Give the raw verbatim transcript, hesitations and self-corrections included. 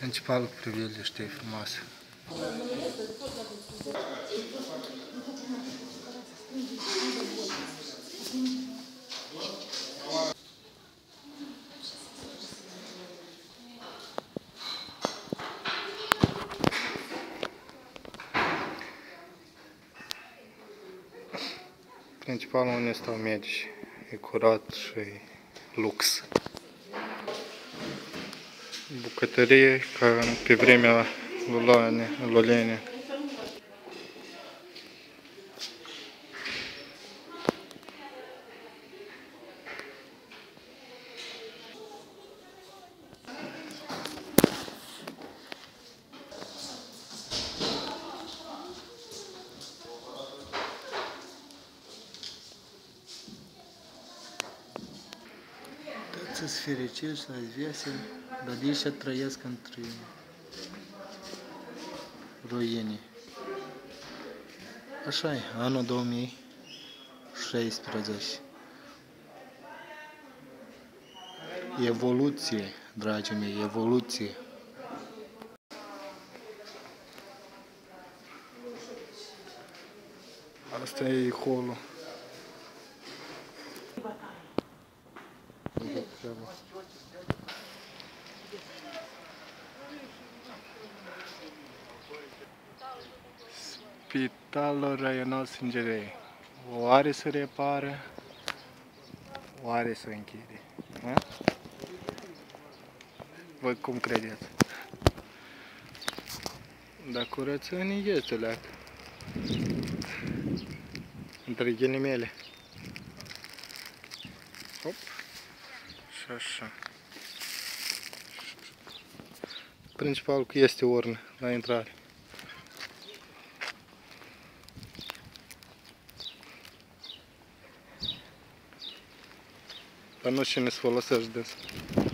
Principalul priveliște e frumoasă. Principalul unde stau medici. E curat și e lux. Bucătărie ca pe vremea lui Lenin. Să-ți fericiri, să ai vesel, dar de aici trăiesc între ruine. Așa e, anul două mii șaisprezece. Evoluție, dragii mei, evoluție. Asta e holul. Spitalul Raional Sângerei. Oare să repară, oare să închide? A? Voi cum credeți? Dar curățenie este leacă. Între ghilimele. Hop. Și așa. Principalul că este urnă la intrare. Dar nu cine să folosești de asta.